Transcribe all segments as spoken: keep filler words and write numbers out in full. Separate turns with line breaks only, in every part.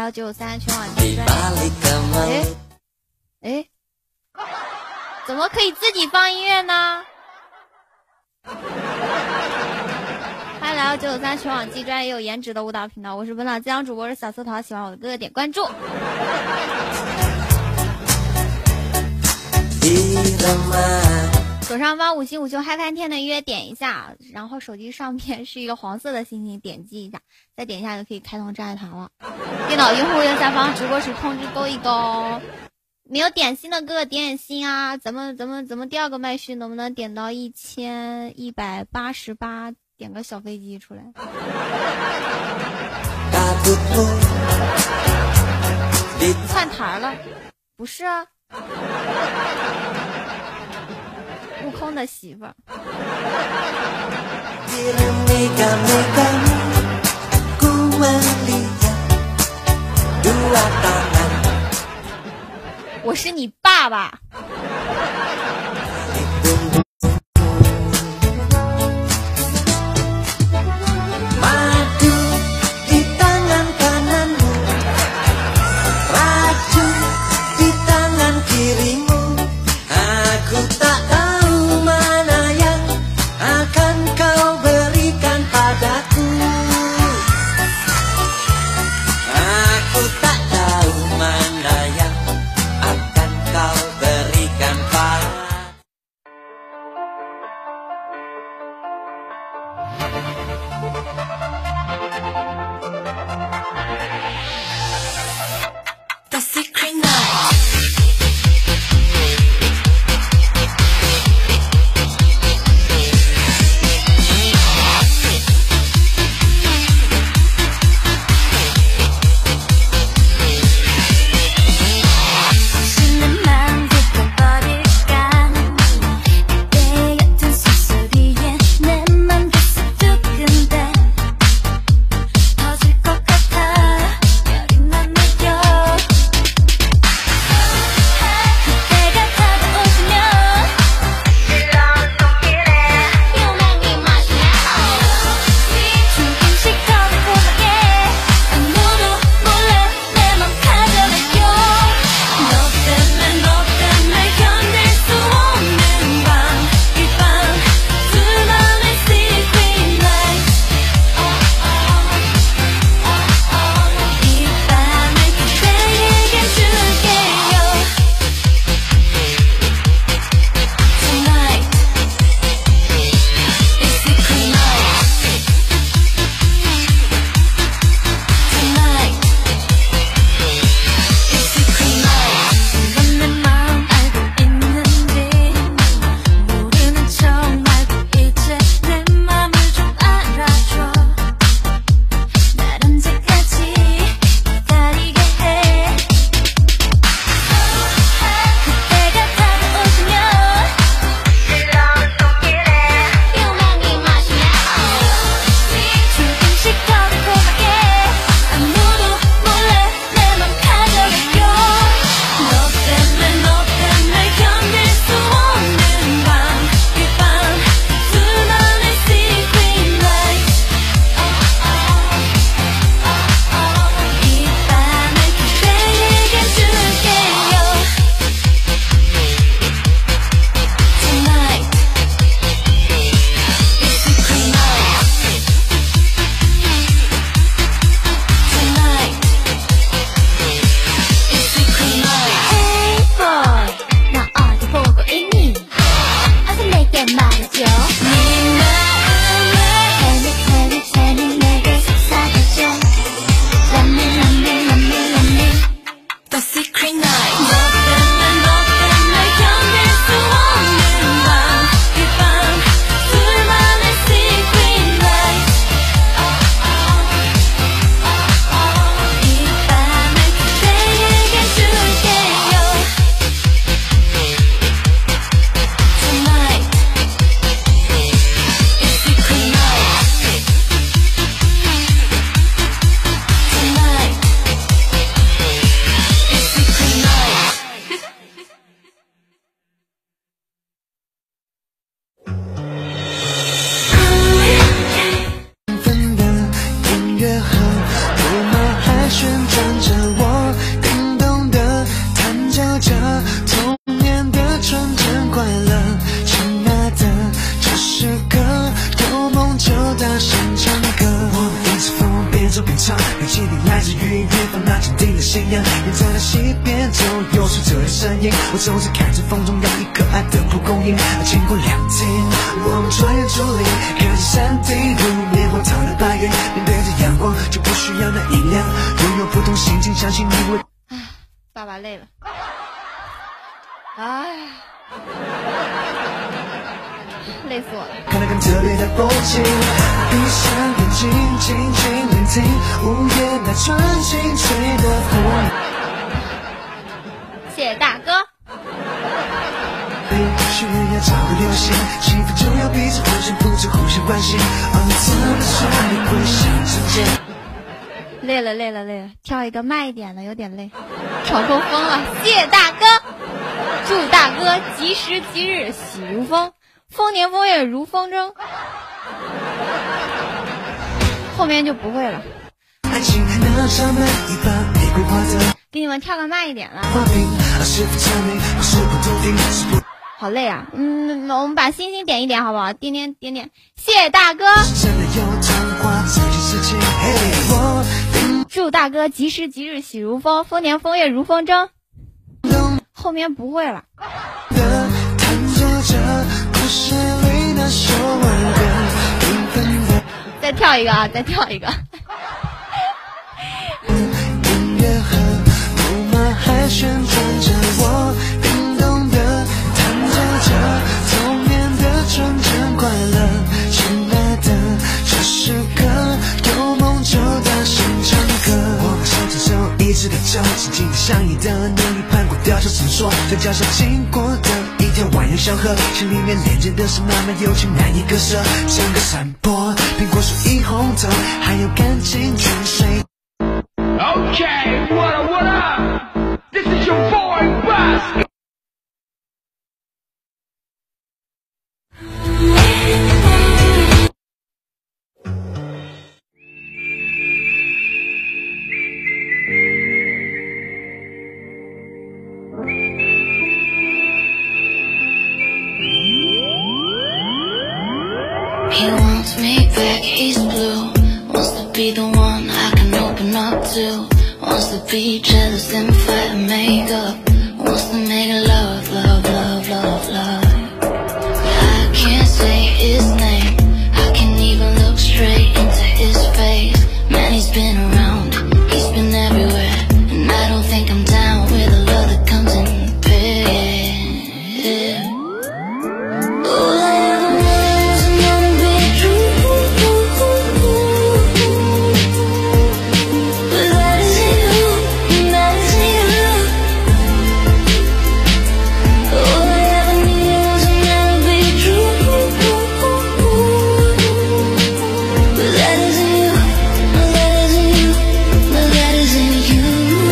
幺九三全网最专业。哎哎，怎么可以自己放音乐呢？欢迎来到九九三全网既专业又颜值的舞蹈频道，我是本档吉祥主播是小色桃，喜欢我的哥哥点关注。左上方五星午休嗨翻天的音乐点一下，然后手机上面是一个黄色的星星，点击一下，再点一下就可以开通战略团了。电脑用户右下方直播时通知勾一勾，没有点心的哥哥点点心啊！咱们咱们咱们第二个麦序能不能点到一千一百八十八？点个小飞机出来。窜台了？不是啊。悟空的媳妇儿。我是你爸爸。
样，人在那西边总有出这的身影。我总是看着风中洋溢可爱的蒲公英，经过两天，我们穿越竹林，看着山顶如棉花糖的白云，面对着阳光就不需要那音量，拥有不同心情，相信你会。
唉，爸爸累了，唉。累死我了！
看那更特别的风景，闭上眼睛，静静聆听午夜那纯净吹的风。
谢谢大哥。
需要找个流星，幸福就要彼此互相扶持，互相关心。而你怎么说你会想成见？
累了累了累了，跳一个慢一点的，有点累，吵够疯了。谢谢大哥，祝大哥吉时吉日喜如风。丰年丰月如风筝，后面就不会了。给你们跳个慢一点了。好累啊！嗯，我们把星星点一点好不好？点点点点，谢谢大哥。祝大哥吉时吉日喜如风，丰年丰月如风筝。后面不会了。再跳一个啊！再跳一个。音乐和木马还旋转着，我冰冻的弹奏着童年的纯真快乐。亲爱的，这时刻有梦就大声唱歌。我们手牵手，一直的走，紧紧的相依的能力攀过吊桥绳索，在脚下经过的一条蜿蜒小河，心里面连接的是那么有情难以割舍。整个山坡，苹果树一红透，还有感情泉水。Okay, what up, what up? This is your boy, Buzz.
He wants me back, he's blue. Wants to be the one I can open up to. Wants to be jealous and fight and make up. Wants to make love, love, love, love, love. I can't say his name, I can't even look straight into his face. Man, he's been around, he's been everywhere, and I don't think I'm down with a love that comes in pairs. All I ever wanted was another big true, but that isn't you, that isn't you. All I ever needed was another big true, but that isn't you, no, that isn't you, no, that isn't you.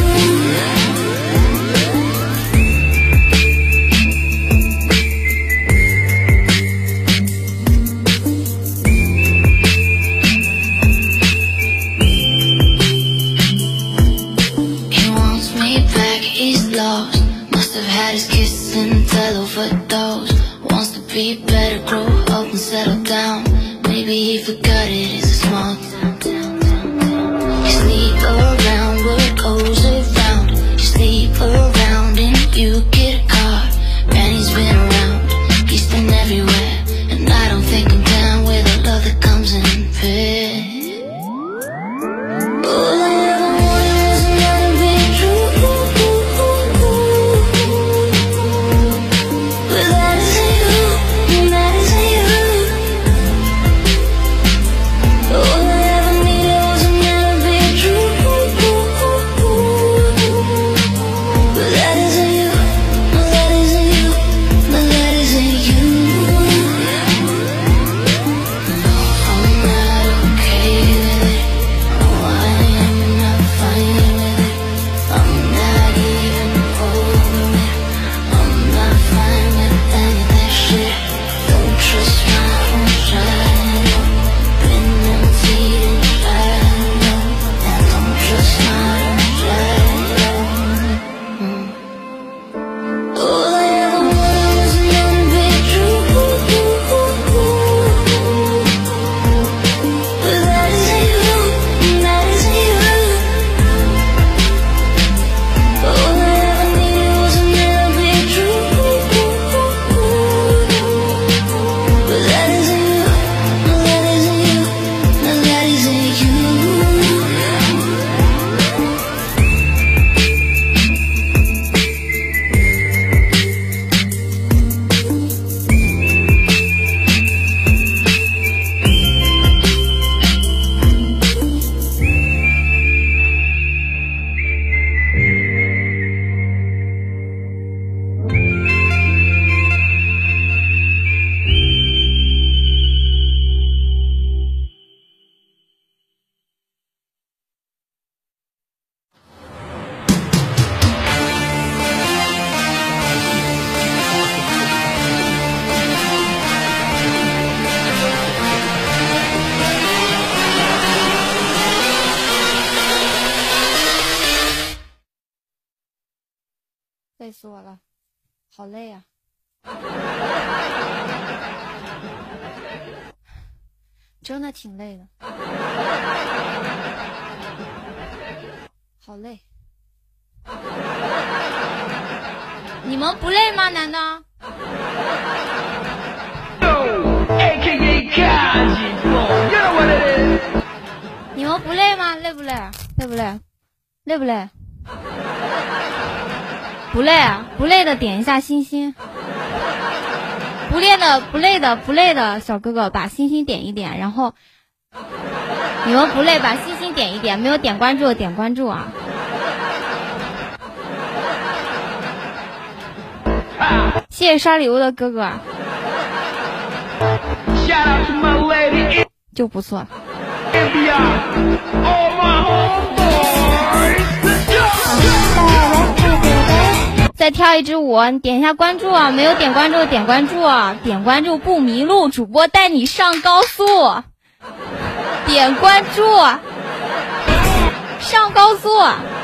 He wants me back, he's lost. Must have had his kiss and tell overdose. Wants to be better, grow up and settle down. Maybe he forgot it is a small town. You sleep around what goes around. You sleep around and you get a car. Man, he's been around, he's been everywhere, and I don't think I'm down with a love that comes in pairs. All I ever wanted was another big true, but that isn't you, that isn't you. All I ever needed was another big true,
死我了，好累啊！真的挺累的，好累。你们不累吗？难道？你们不累吗？累不累？累不累？累不累？不累啊！不累的点一下星星。不累的不累的不累的小哥哥把星星点一点，然后你们不累把星星点一点，没有点关注的点关注啊。谢谢刷礼物的哥哥，就不错。再跳一支舞，你点一下关注啊！没有点关注点关注啊！点关注不迷路，主播带你上高速。点关注，上高速。